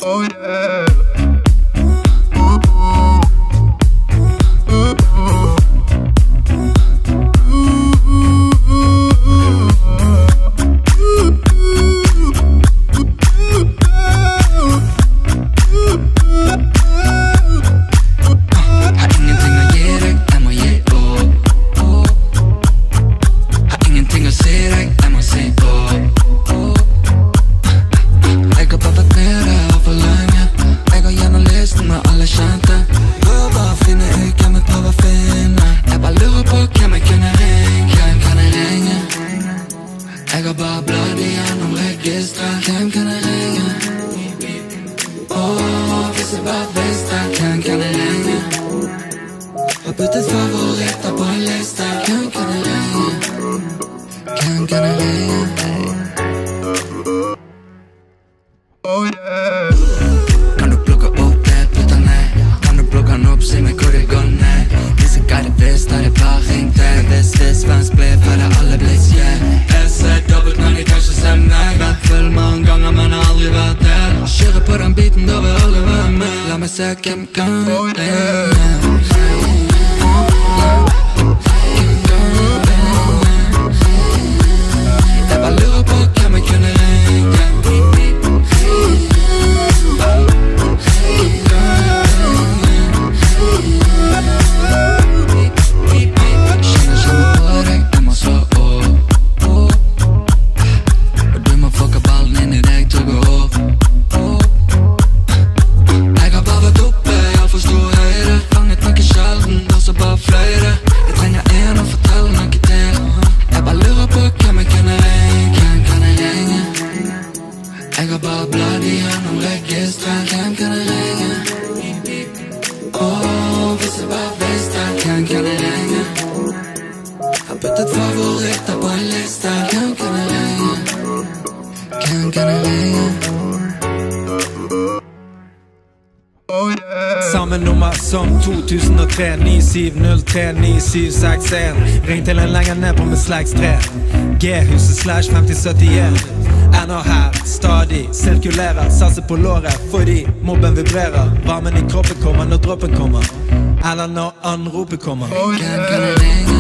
Oh yeah. Jeg har bare bladd igjennom registret. Hvem kan jeg ringe? Hvis jeg bare visste. Hvem kan jeg ringe? Har puttet favoritter på en liste. Hvem kan jeg ringe? Hvem kan jeg ringe? Oh yeah. Kan du plukke opp det, putte ned? Kan du plukke den opp, si meg hvor det går ned? Hvis jeg ikke visst, har jeg bare ringt deg. Hvis vens ble, for det alle blitt dobbelt, men de kan ikke se meg. Vært full mange ganger, men har aldri vært der. Kjører på den biten, da vil aldri være med. La meg se hvem kan ringe. Jeg bare lurer på hvem jeg kunne ringe. Jeg har bare bladd igjennom registret. Hvem kan jeg ringe? Hvis jeg bare visste. Hvem kan jeg ringe? Har puttet favoritter på en liste. Hvem kan jeg ringe? Hvem kan jeg ringe? Oh yeah. Samme nummer som 2003 9703 9761. Ring til en lenger ned på med slags 3 G-huset slash 5071. Ennå her, stadig sirkulerer. Satser på låret fordi mobben vibrerer. Varmen i kroppen kommer når droppen kommer, eller når anropet kommer. Hvem kan jeg ringe?